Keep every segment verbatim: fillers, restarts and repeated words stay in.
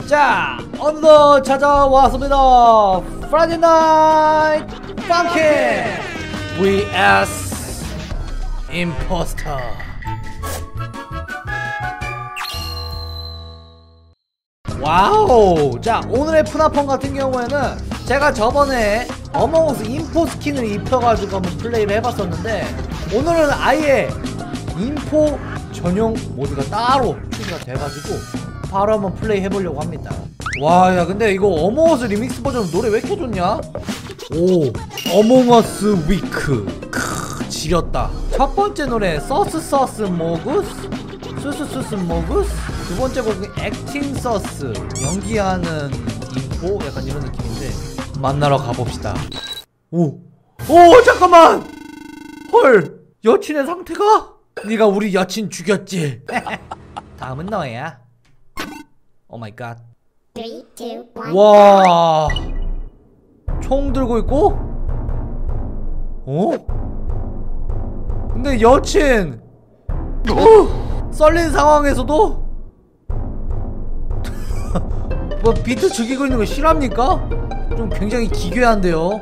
자, 오늘도 찾아왔습니다. Friday Night Funkin' vs Imposter. 와우. 자, 오늘의 푸나펑 같은 경우에는 제가 저번에 어몽어스 인포 스킨을 입혀가지고 한번 플레이를 해봤었는데, 오늘은 아예 인포 전용 모드가 따로 출시가 돼가지고 바로 한번 플레이 해보려고 합니다. 와, 야, 근데 이거 어몽어스 리믹스 버전 노래 왜 이렇게 좋냐? 오, 어몽어스 위크. 크, 지렸다. 첫 번째 노래 서스 서스 모구스, 수수수스 모구스. 두 번째 곡은 액팅 서스, 연기하는 인포, 약간 이런 느낌인데 만나러 가봅시다. 오, 오, 잠깐만. 헐, 여친의 상태가? 네가 우리 여친 죽였지. 다음은 너야. 오 마이 갓. 와, 총 들고 있고? 어? 근데 여친 어? 썰린 상황에서도 뭐 비트 즐기고 있는 거 실합니까? 좀 굉장히 기괴한데요.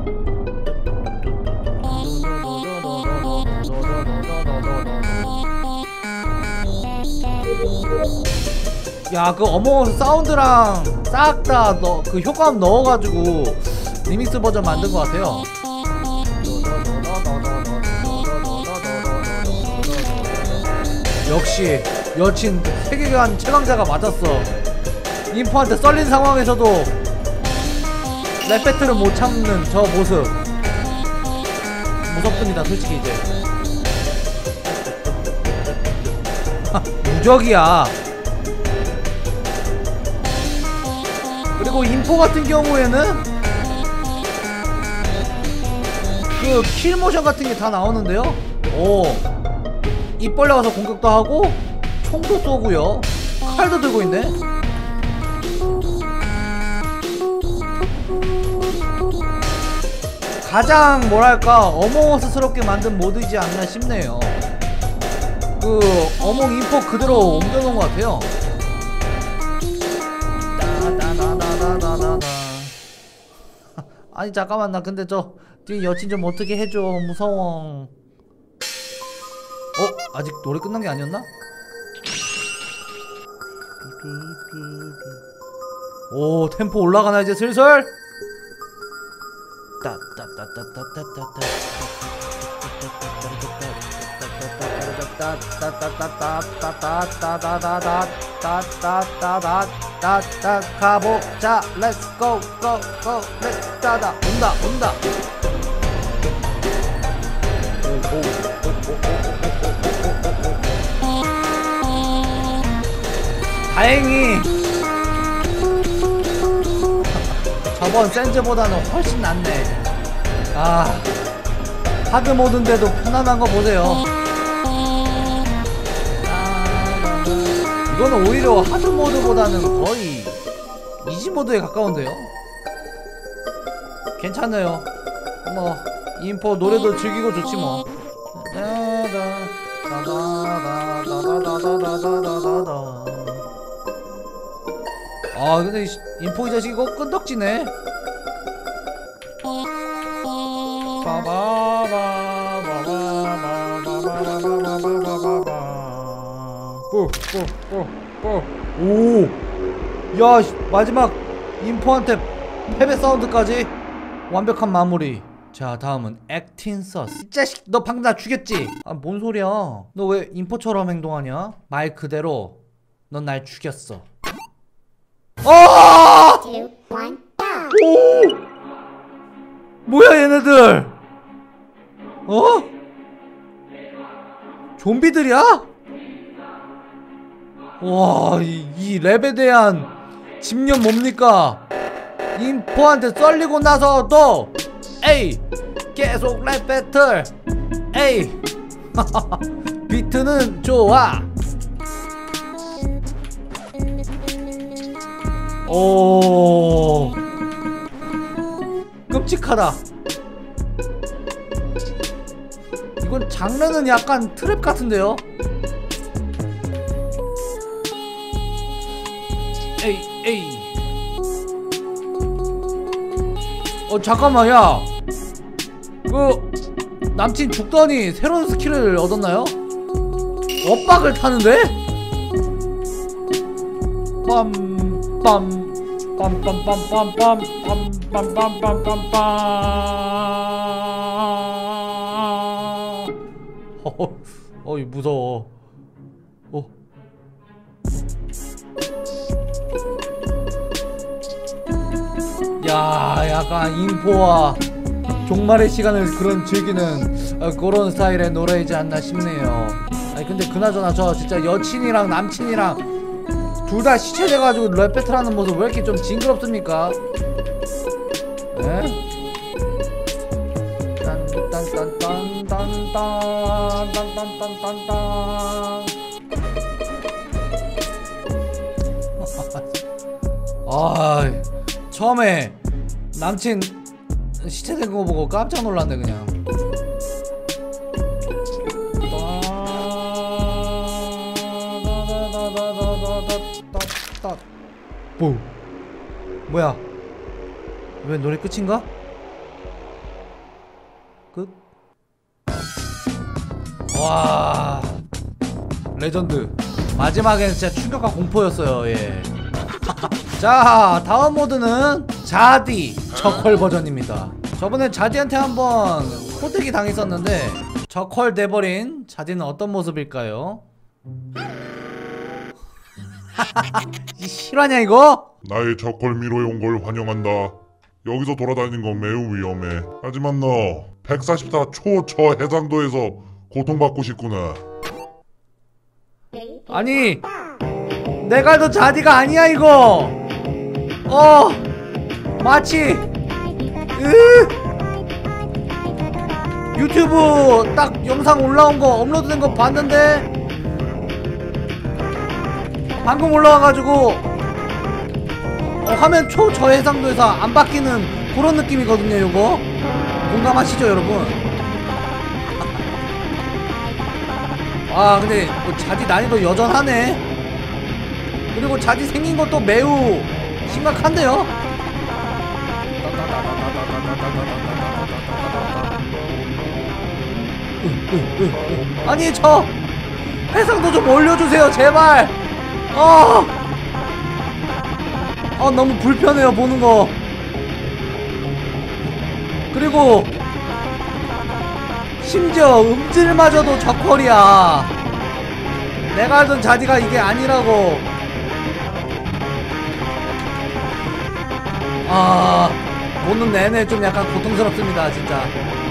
야, 그 어몽어스 사운드랑 싹 다 너 그 효과음 넣어가지고 리믹스 버전 만든 것 같아요. 역시 여친 세계관 최강자가 맞았어. 인포한테 썰린 상황에서도 랩 배틀을 못 참는 저 모습 무섭습니다, 솔직히. 이제 무적이야. 그리고 인포 같은 경우에는 그 킬 모션 같은 게 다 나오는데요. 오, 입 벌려가서 공격도 하고 총도 쏘고요, 칼도 들고 있네. 가장 뭐랄까 어몽어스스럽게 만든 모드이지 않나 싶네요. 그 어몽 인포 그대로 옮겨놓은 것 같아요. 아니 잠깐만, 나 근데 저 뒤에 여친 좀 어떻게 해줘. 무서워. 어? 아직 노래 끝난 게 아니었나? 오, 템포 올라가나 이제 슬슬? 따따따따따 가보자. 렛츠 고 고 고 렛츠 따다. 온다 온다. 다행히 저번 센즈보다는 훨씬 낫네. 아, 하드 모드인데도 편안한 거 보세요. 이거는 오히려 하드 모드보다는 거의 이지 모드에 가까운데요. 괜찮아요. 뭐 인포 노래도 즐기고 좋지 뭐. 아, 근데 인포 이 자식 이거 끈덕지네. 오, 야, 마지막 인포한테 패배 사운드까지 완벽한 마무리. 자, 다음은 액팅 서스. 이 자식, 너 방금 나 죽였지? 아, 뭔 소리야. 너 왜 인포처럼 행동하냐? 말 그대로 넌 날 죽였어. 아! 오! 뭐야 얘네들? 어? 좀비들이야? 와, 이, 이 랩에 대한 집념 뭡니까? 인포한테 썰리고 나서도 에이, 계속 랩 배틀. 에이, 비트는 좋아. 오, 끔찍하다. 이건 장르는 약간 트랩 같은데요? 에이 에이. 어 잠깐만 야 그 남친 죽더니 새로운 스킬을 얻었나요? 엇박을 타는데? 빰빰 빰빰빰빰빰 빰빰빰빰빰빰 어, 어이 무서워. 어. 야 약간 인포와 종말의 시간을 그런 즐기는 어, 그런 스타일의 노래이지 않나 싶네요. 아니 근데 그나저나 저 진짜 여친이랑 남친이랑 둘 다 시체 돼가지고 랩 배틀하는 모습 왜 이렇게 좀 징그럽습니까? 에? 딴딴딴딴딴딴딴딴딴딴딴 아 처음에 남친 시체 된 거 보고 깜짝 놀랐네 그냥. 뭐 뭐야 왜 노래 끝인가? 끝? 와 레전드. 마지막에는 진짜 충격과 공포였어요. 예. 자 다음 모드는 자디 적헐 버전입니다. 저번에 자디한테 한번 호되기 당했었는데 적헐 돼버린 자디는 어떤 모습일까요? 실화냐 이거? 나의 적걸미로에 온 걸 환영한다. 여기서 돌아다니는 건 매우 위험해. 하지만 너 백사십사 초저 해상도에서 고통받고 싶구나. 아니 내가 알던 자디가 아니야 이거. 어 마치 으 유튜브 딱 영상 올라온 거 업로드된 거 봤는데 방금 올라와가지고 어, 화면 초저해상도에서 안 바뀌는 그런 느낌이거든요. 요거 공감하시죠 여러분? 아 근데 뭐 자디 난이도 여전하네. 그리고 자디 생긴 것도 매우 심각한데요? 아니 저 해상도 좀 올려주세요 제발. 어, 어 너무 불편해요 보는거. 그리고 심지어 음질마저도 적헐이야. 내가 알던 자디가 이게 아니라고. 아 보는 내내 좀 약간 고통스럽습니다 진짜.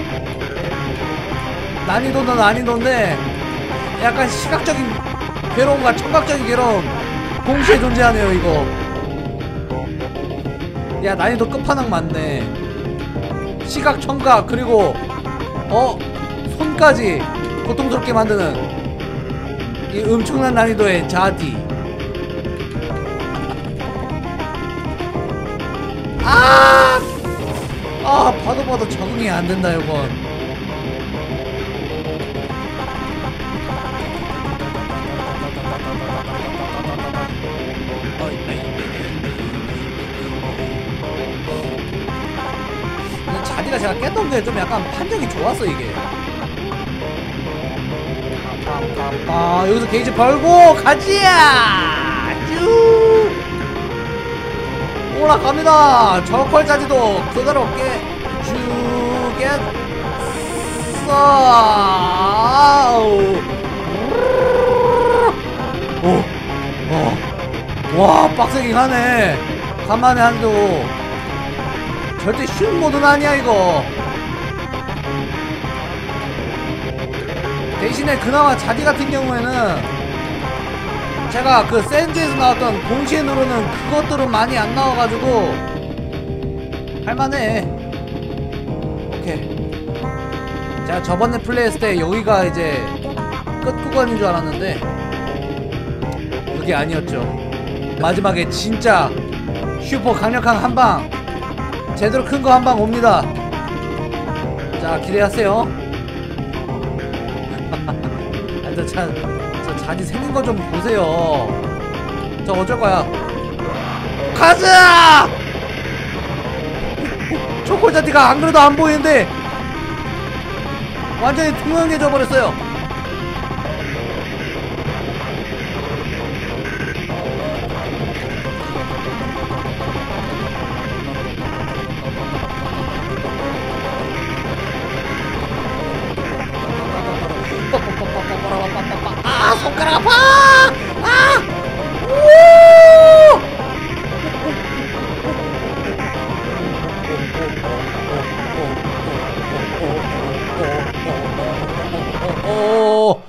난이도는 난이도인데 약간 시각적인 괴로움과 청각적인 괴로움 동시에 존재하네요 이거. 야 난이도 끝판왕 맞네. 시각, 청각 그리고 어? 손까지 고통스럽게 만드는 이 엄청난 난이도의 자디. 아! 아 봐도 봐도 적응이 안 된다 이건. 자디가 제가 깼던 게 좀 약간 판정이 좋았어 이게. 아 여기서 게이지 벌고 가지야 쭉 올라갑니다. 저퀄 자디도 그대로 깨 주겠어. 오, 어, 와 빡세게 가네. 간만에 한도 절대 쉬운 모드는 아니야 이거. 대신에 그나마 자디 같은 경우에는 제가 그 샌즈에서 나왔던 동시에 누르는 그것들은 많이 안 나와가지고 할만해. 오케이. 제가 저번에 플레이했을 때 여기가 이제 끝 구간인 줄 알았는데 그게 아니었죠. 마지막에 진짜 슈퍼 강력한 한방, 제대로 큰 거 한방 옵니다. 자 기대하세요. 저, 자, 저 자디 생긴 거 좀 보세요. 저 어쩔 거야. 가자! 초콜릿티가 안 그래도 안 보이는데 완전히 투명해져 버렸어요. 아, 손가락 아파! 아! 우! 오!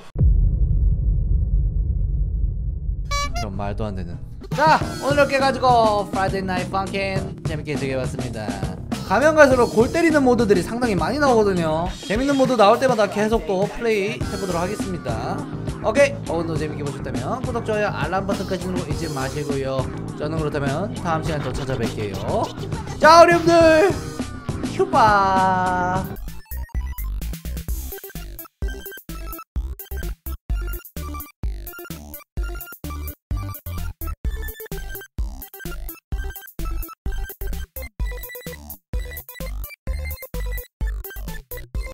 이런 말도 안 되는. 자, 오늘 이렇게 가지고 Friday Night Funkin' 재밌게 즐겨봤습니다. 가면 갈수록 골 때리는 모드들이 상당히 많이 나오거든요. 재밌는 모드 나올 때마다 계속 또 플레이 해보도록 하겠습니다. 오케이, 오늘도 재밌게 보셨다면 구독, 좋아요, 알람 버튼까지 누르고 잊지 마시고요. 저는 그렇다면 다음 시간에 또 찾아뵐게요. 자, 우리 여러분들 휴바.